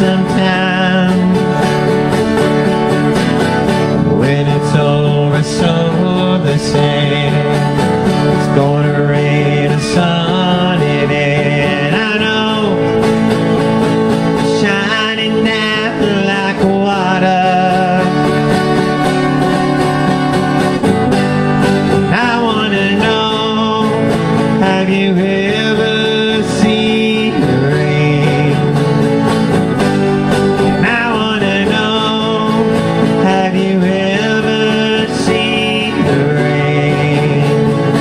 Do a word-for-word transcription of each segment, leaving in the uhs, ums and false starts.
sometime. When it's over, so they say, it's gonna rain a sunny day. And I know, shining down like water. I wanna know, have you ever seen the rain? And I wanna know, have you ever seen the rain?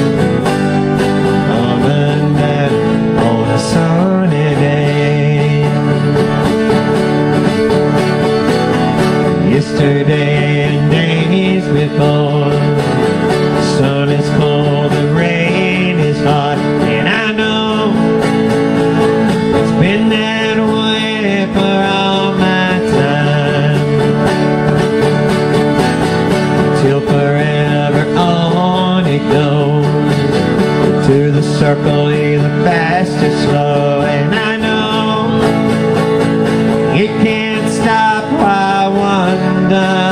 Coming down on a sunny day. Yesterday and days before, the sun is cold, the rain is hot, and I know it's been that way for all my time. Till forever on it goes, to the circle either fast or slow. And I know it can't stop, I wonder.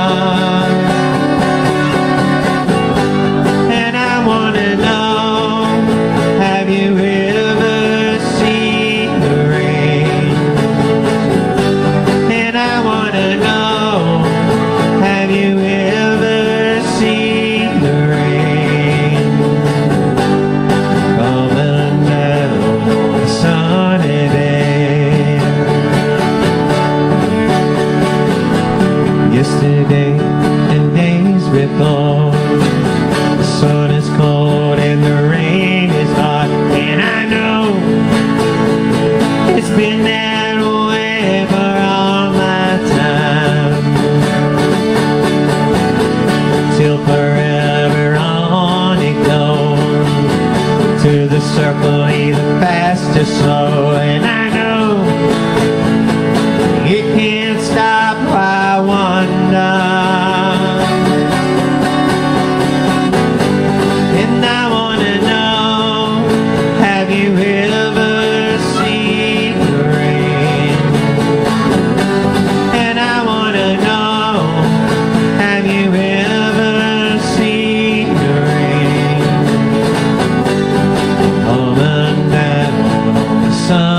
And I wanna know, have you ever seen the rain? And I wanna know, have you ever seen the rain? Coming down on a sunny day. Yesterday and days before, the sun is cold and the rain is hot, and I know it's been that way for all my time. Till forever on it goes, to the circle either fast or slow. And I know it can't stop, I wonder. And I wanna know, have you ever seen the rain? And I wanna know, have you ever seen the rain? Coming down on the sun.